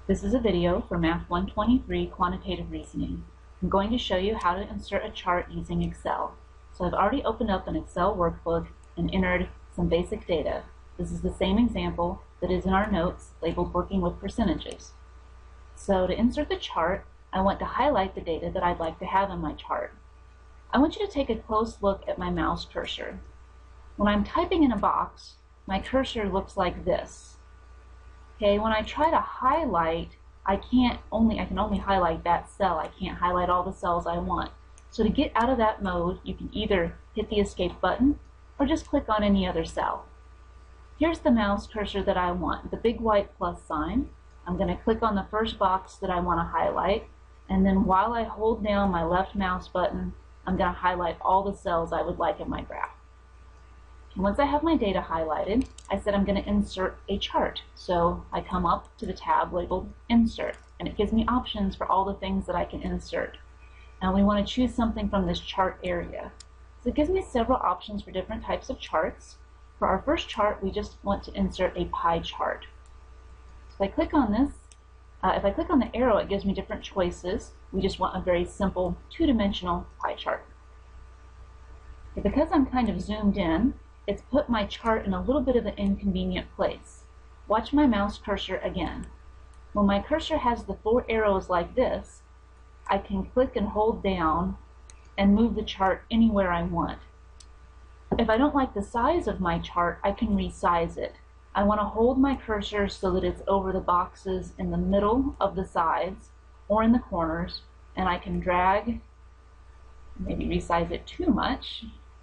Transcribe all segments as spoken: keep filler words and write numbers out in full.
This is a video for Math one twenty-three Quantitative Reasoning. I'm going to show you how to insert a chart using Excel. So I've already opened up an Excel workbook and entered some basic data. This is the same example that is in our notes labeled Working with Percentages. So to insert the chart, I want to highlight the data that I'd like to have in my chart. I want you to take a close look at my mouse cursor. When I'm typing in a box, my cursor looks like this. Okay, when I try to highlight, I can't only I can only highlight that cell. I can't highlight all the cells I want. So to get out of that mode, you can either hit the escape button or just click on any other cell. Here's the mouse cursor that I want, the big white plus sign. I'm going to click on the first box that I want to highlight, and then while I hold down my left mouse button, I'm going to highlight all the cells I would like in my graph. And once I have my data highlighted, I said I'm going to insert a chart. So I come up to the tab labeled Insert, and it gives me options for all the things that I can insert. Now we want to choose something from this chart area. So it gives me several options for different types of charts. For our first chart, we just want to insert a pie chart. So if I click on this, uh, if I click on the arrow, it gives me different choices. We just want a very simple two-dimensional pie chart. Okay, because I'm kind of zoomed in, it's put my chart in a little bit of an inconvenient place. Watch my mouse cursor again. When my cursor has the four arrows like this, I can click and hold down and move the chart anywhere I want. If I don't like the size of my chart, I can resize it. I want to hold my cursor so that it's over the boxes in the middle of the sides or in the corners, and I can drag, maybe resize it too much,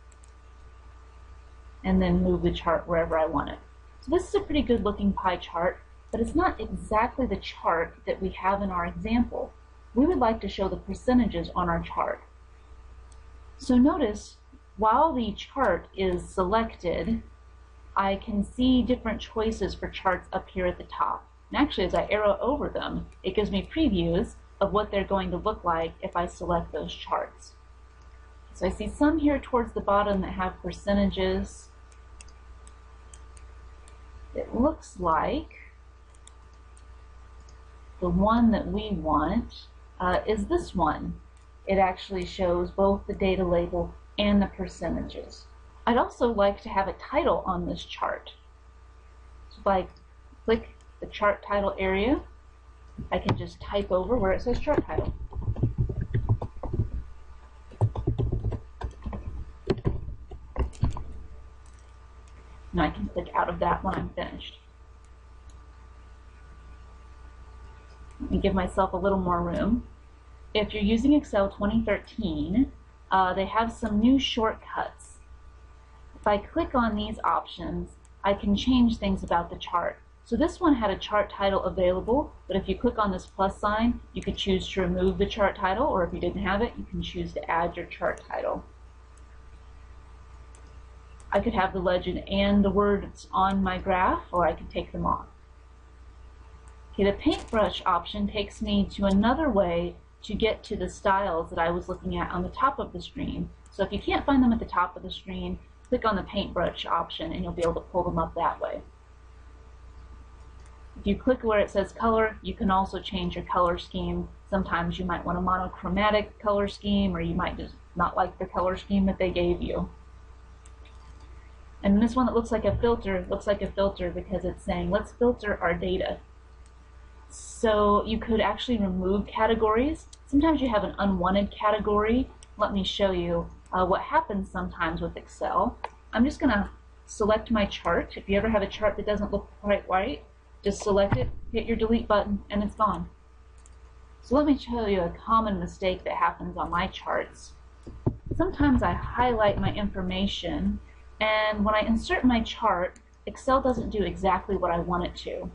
and then move the chart wherever I want it. So this is a pretty good looking pie chart, but it's not exactly the chart that we have in our example. We would like to show the percentages on our chart. So notice, while the chart is selected, I can see different choices for charts up here at the top. And actually, as I arrow over them, it gives me previews of what they're going to look like if I select those charts. So I see some here towards the bottom that have percentages. It looks like the one that we want uh, is this one. It actually shows both the data label and the percentages. I'd also like to have a title on this chart. So if I click the chart title area, I can just type over where it says chart title. And I can click out of that when I'm finished. Let me give myself a little more room. If you're using Excel twenty thirteen, uh, they have some new shortcuts. If I click on these options, I can change things about the chart. So this one had a chart title available, but if you click on this plus sign, you could choose to remove the chart title, or if you didn't have it, you can choose to add your chart title. I could have the legend and the words on my graph, or I could take them off. Okay, the paintbrush option takes me to another way to get to the styles that I was looking at on the top of the screen. So if you can't find them at the top of the screen, click on the paintbrush option and you'll be able to pull them up that way. If you click where it says color, you can also change your color scheme. Sometimes you might want a monochromatic color scheme, or you might just not like the color scheme that they gave you. And this one that looks like a filter looks like a filter because it's saying, let's filter our data. So you could actually remove categories. Sometimes you have an unwanted category. Let me show you uh, what happens sometimes with Excel. I'm just going to select my chart. If you ever have a chart that doesn't look quite right, just select it, hit your delete button, and it's gone. So let me show you a common mistake that happens on my charts. Sometimes I highlight my information, and when I insert my chart, Excel doesn't do exactly what I want it to.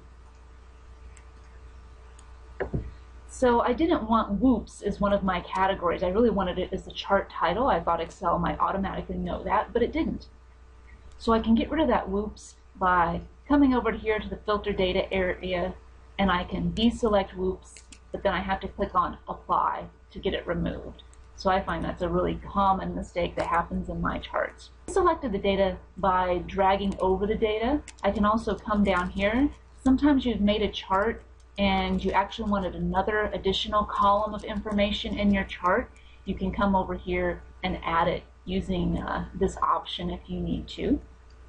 So I didn't want whoops as one of my categories. I really wanted it as the chart title. I thought Excel might automatically know that, but it didn't. So I can get rid of that whoops by coming over here to the filter data area, and I can deselect whoops, but then I have to click on apply to get it removed. So I find that's a really common mistake that happens in my charts. I selected the data by dragging over the data. I can also come down here. Sometimes you've made a chart and you actually wanted another additional column of information in your chart, you can come over here and add it using uh, this option if you need to.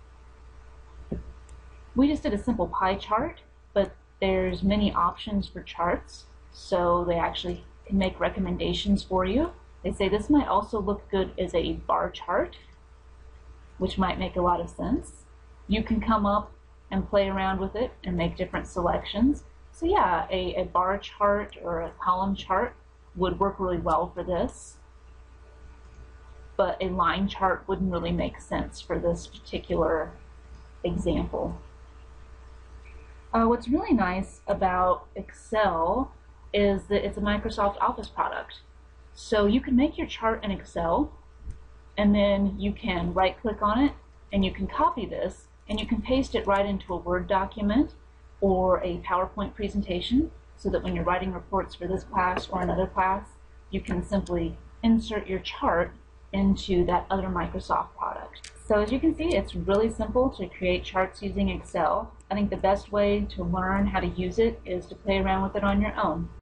We just did a simple pie chart, but there's many options for charts, so they actually can make recommendations for you. They say this might also look good as a bar chart, which might make a lot of sense. You can come up and play around with it and make different selections. So yeah, a, a bar chart or a column chart would work really well for this, but a line chart wouldn't really make sense for this particular example. Uh, what's really nice about Excel is that it's a Microsoft Office product. So you can make your chart in Excel, and then you can right-click on it, and you can copy this, and you can paste it right into a Word document or a PowerPoint presentation, so that when you're writing reports for this class or another class, you can simply insert your chart into that other Microsoft product. So as you can see, it's really simple to create charts using Excel. I think the best way to learn how to use it is to play around with it on your own.